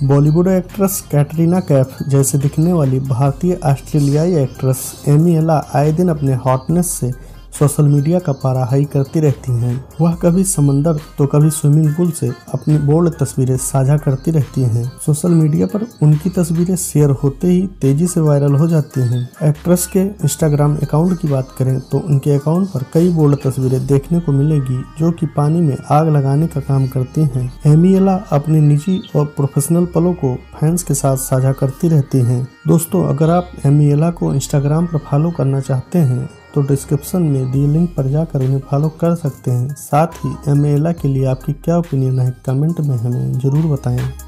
Bollywood actress Katrina Kaif जैसे दिखने वाली भारतीय ऑस्ट्रेलियाई एक्ट्रेस एमी एला आए दिन अपने हॉटनेस से सोशल मीडिया का पारा हाई करती रहती हैं। वह कभी समंदर तो कभी स्विमिंग पूल से अपनी बोल्ड तस्वीरें साझा करती रहती हैं। सोशल मीडिया पर उनकी तस्वीरें शेयर होते ही तेजी से वायरल हो जाती हैं। एक्ट्रेस के इंस्टाग्राम अकाउंट की बात करें तो उनके अकाउंट पर कई बोल्ड तस्वीरें देखने को मिलेगी जो कि पानी में आग लगाने का काम करती हैं। एमी एला अपने निजी और प्रोफेशनल पलों को फैंस के साथ साझा करती रहती हैं। दोस्तों, अगर आप एमी एला को इंस्टाग्राम पर फॉलो करना चाहते हैं तो डिस्क्रिप्शन में दिए लिंक पर जाकर उन्हें फॉलो कर सकते हैं। साथ ही एमी एला के लिए आपकी क्या ओपिनियन है कमेंट में हमें जरूर बताएं।